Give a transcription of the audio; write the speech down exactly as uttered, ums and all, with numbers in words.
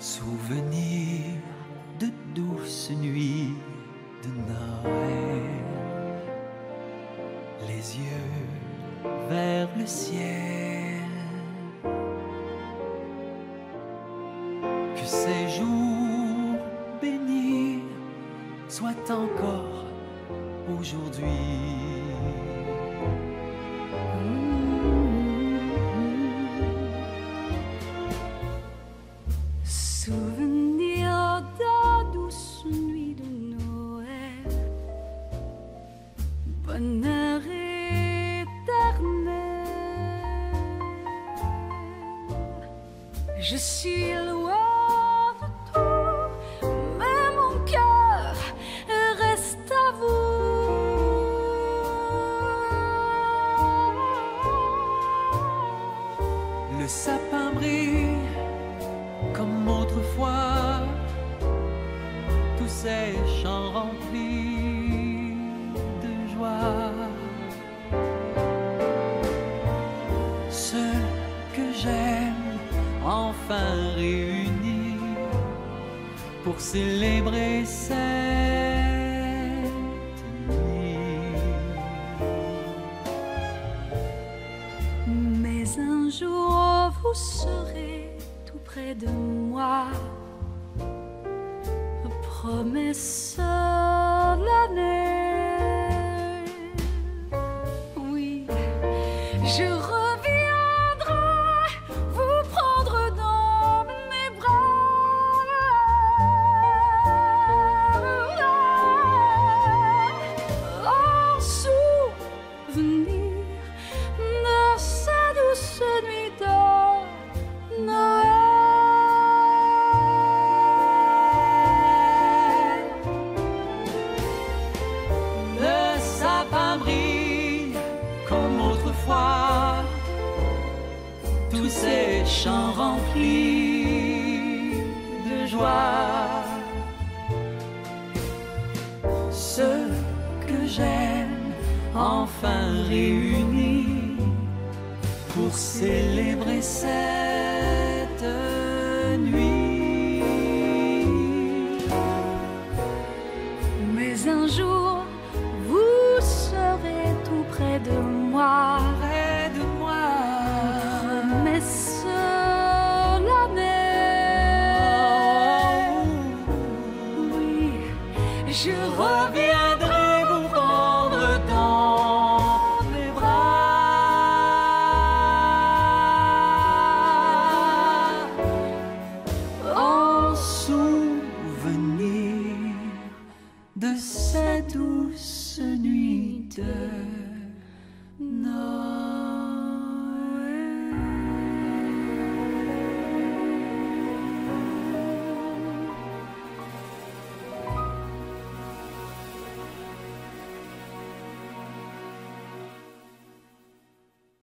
Souvenir de douces nuits de Noël, les yeux vers le ciel. Que ces jours bénis soient encore aujourd'hui. Souvenir de douce nuit de Noël, bonheur éternel. Je suis loin de tout, mais mon cœur reste à vous. Le sapin brille comme autrefois, tous ces champs remplis de joie. Ceux que j'aime enfin réunis pour célébrer cette nuit. Mais un jour vous serez tout près de moi, promesse solennelle. Oui, je reviendrai vous prendre dans mes bras. En souvenir de ces douces nuits de Noël. Le sapin brille comme autrefois, tous ces champs remplis de joie. Ceux que j'aime enfin réunis pour célébrer cette nuit. Mais un jour, vous serez tout près de moi, Près de moi, mais solennelle. Oui, je reviendrai vous prendre dans mes bras. En souvenir de cette douce nuit de Noël.